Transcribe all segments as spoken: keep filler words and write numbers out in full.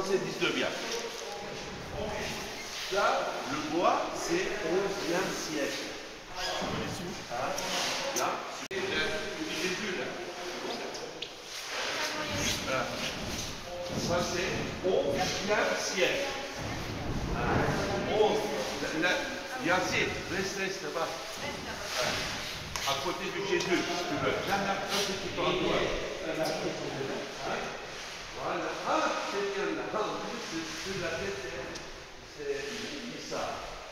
c'est dix-neuvième. Ça, le bois, c'est onzième siècle. Ah, là, c'est Jésus, là. Voilà. Ça, c'est onzième siècle. Ah, onze. Yazid, reste, reste là-bas. À côté de Jésus, si tu veux. Là, là, un petit peu à droite. Voilà. Ah, c'est bien là. C'est la tête, c'est ça.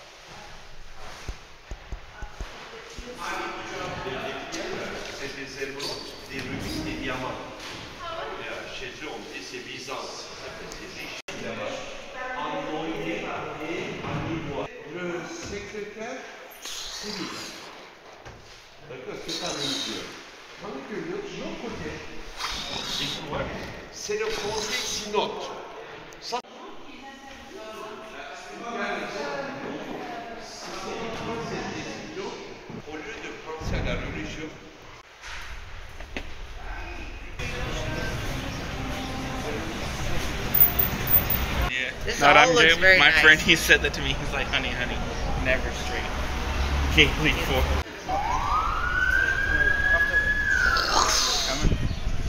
C'est des émeraudes, des rubis, des diamants. Et chez eux, on dit c'est Byzance. C'est riche. En noyer et en ivoire. Le secrétaire, c'est lui. D'accord, c'est pas religieux. Tandis que de l'autre côté, c'est le conseil synode. Ça, au lieu de penser à la religion, yeah. This Not all I'm looks Jay. very My nice. friend, he said that to me. He's like, honey, honey, never straight. Can't leave for. Coming.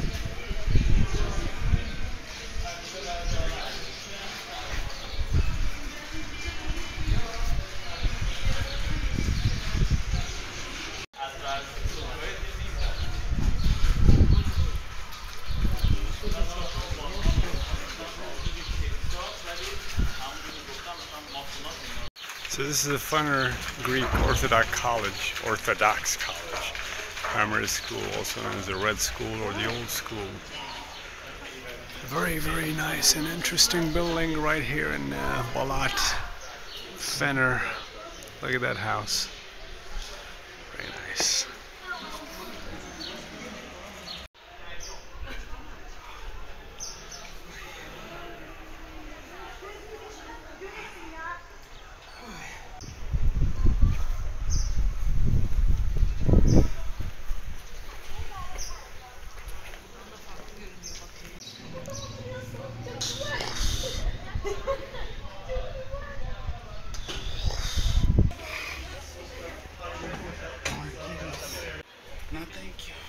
So this is the Phanar Greek Orthodox College, Orthodox College, primary school, also known as the Red School or the Old School. A very, very nice and interesting building right here in uh, Balat, Fener. Look at that house. Very nice. No, thank you.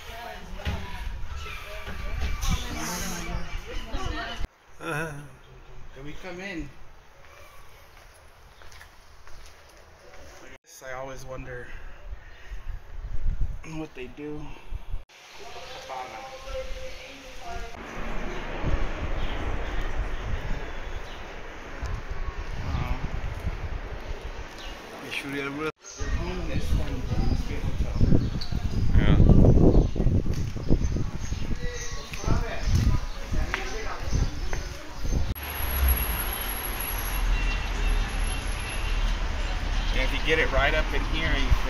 Uh-huh. Can we come in? I always wonder what they do. Yeah. Yeah, if you get it right up in here, you can.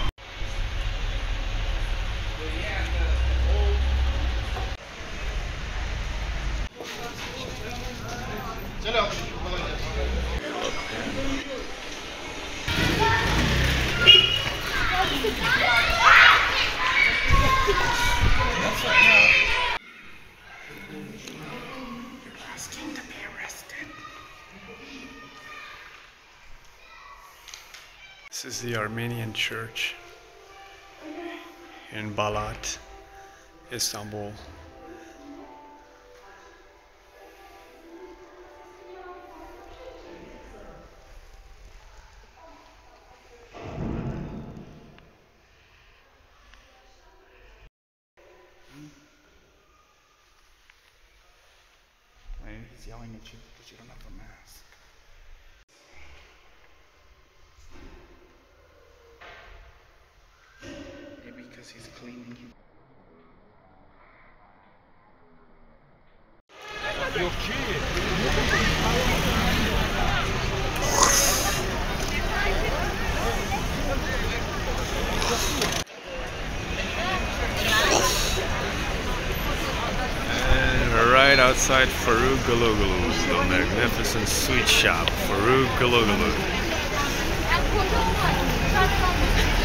This is the Armenian church in Balat, Istanbul. He's yelling at you because you don't have a mask. Maybe because he's cleaning you. And we're right outside Faruk Galogulu's, the magnificent sweet shop, Faruk Galogulu.